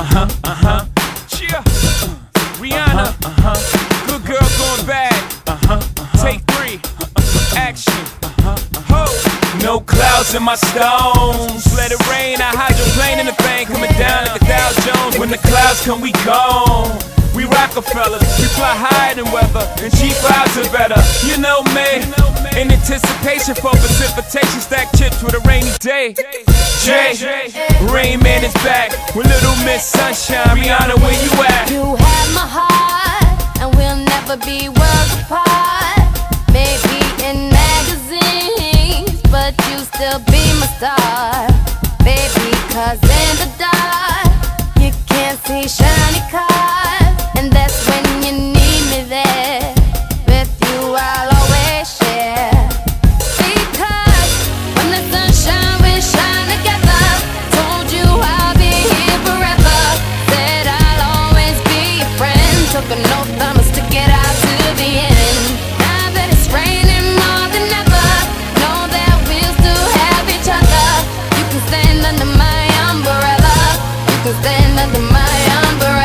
Cheer. Rihanna. Good girl going bad. Take 3. Action. Ho. No clouds in my stones. Let it rain. I hydroplane in the bank. Coming down like a Dow Jones. When the clouds come, we gone. We Rockefellers, we fly higher than weather, and cheap vibes are better. You know me, in anticipation for precipitation, stack chips with a rainy day. Jay, Rain Man is back with Little Miss Sunshine. Rihanna, where you at? You have my heart, and we'll never be worlds apart. Maybe in magazines, but you still be my star, baby. 'Cause in the dark, you can't see shiny cars. And that's when you need me there. With you I'll always share. Because when the sunshine we shine together. Told you I'll be here forever. Said I'll always be your friend. Took an oath I must stick it out to the end. Now that it's raining more than ever, know that we'll still have each other. You can stand under my umbrella. You can stand under my umbrella.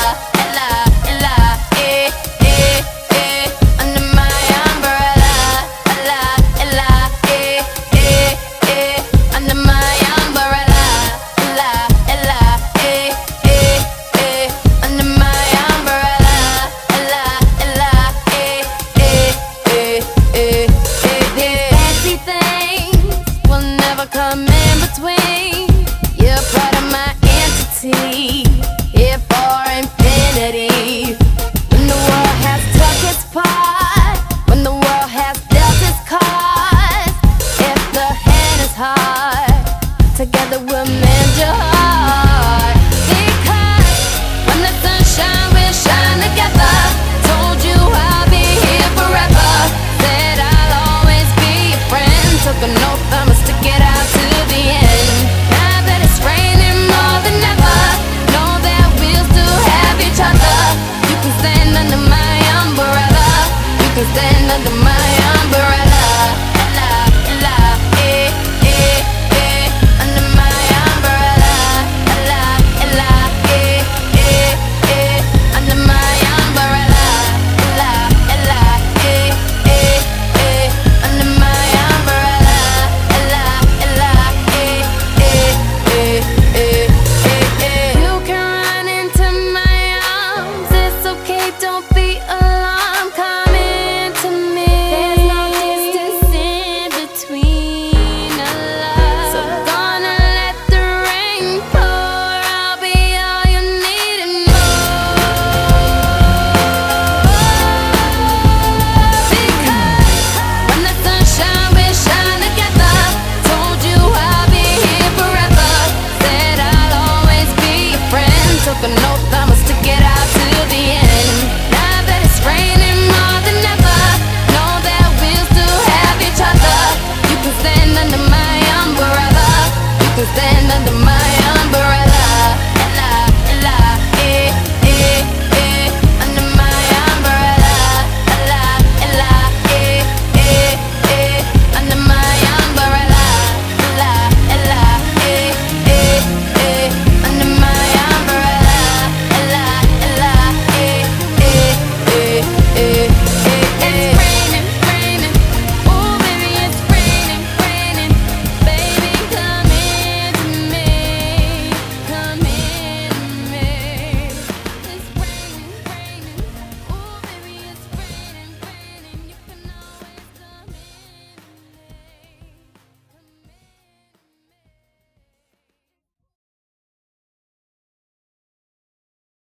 Come in between. You're part of my entity, here for infinity. When the world has took its part, when the world has dealt its cards, if the hand is hard, together we'll mend your heart. Because when the sunshine will shine together. Told you I'll be here forever. Said I'll always be your friend. Took an oath I must stick it out to the end. Now that it's raining more than ever, know that we'll still have each other. You can stand under my umbrella. You can stand under my umbrella. Under my umbrella. Under my umbrella. Under my umbrella. You can run into my arms. It's okay, don't be alarmed. Come into me. There's no distance in between us. So gonna let the rain pour. I'll be all you need and more. Because when the sunshine will shine together. Told you I'll be here forever. Said I'll always be your friend. Took an oath